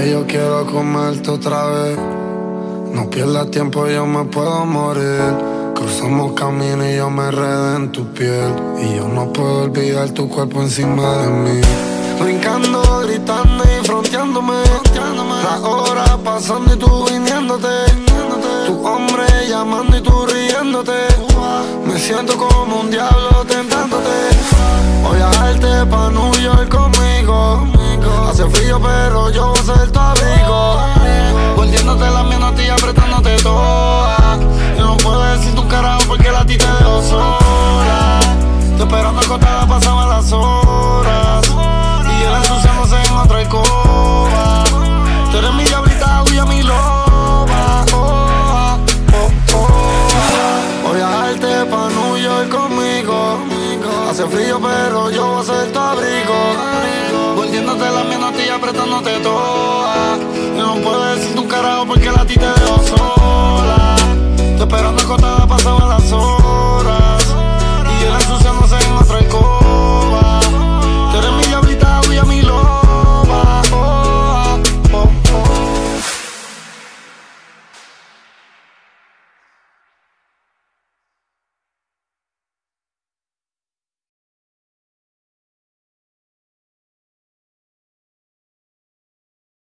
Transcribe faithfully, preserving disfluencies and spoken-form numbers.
Que yo quiero comerte otra vez. No pierdas tiempo, yo me puedo morir. Cruzamos camino y yo me enredé en tu piel. Y yo no puedo olvidar tu cuerpo encima de mí. Brincando, gritando y fronteándome. Las horas pasando y tú viniéndote. Tu hombre llamando y tú riéndote. Me siento como un diablo tentándote. Voy a dejarte pa' New York conmigo. Hace frío pero yo voy a ser tu abrigo. Volviéndote la mano a ti, apretándote toda. Yo no puedo decir tu carajo porque la ti te dejo sola. Estoy esperando acostada, pasaban las horas. Y él ensuciándose en otra alcoba. Tú eres mi diablita, huya mi loba. Oh, oh, oh. Voy a dejarte pa' New York conmigo. Hace frío pero yo voy a ser tu abrigo. Volviéndote la mano a ti, apretándote toda. Yo no puedo decir tu carajo porque la ti te